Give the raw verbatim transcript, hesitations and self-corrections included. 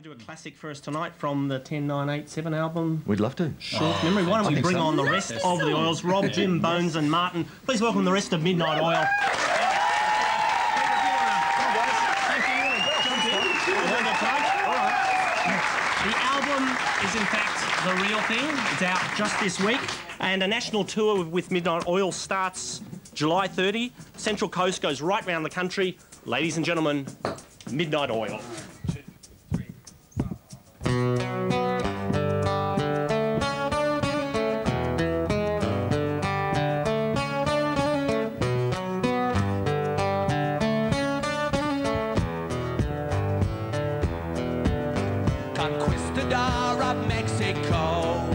do a classic for us tonight from the ten nine eight seven album. We'd love to. Short oh, memory. Why don't we bring so. on the rest of the Oils? Rob, Jim, Bones and Martin. Please welcome the rest of Midnight Oil. The album is in fact the real thing. It's out just this week. And a national tour with Midnight Oil starts July thirtieth. Central Coast goes right round the country. Ladies and gentlemen, Midnight Oil. Conquistador of Mexico.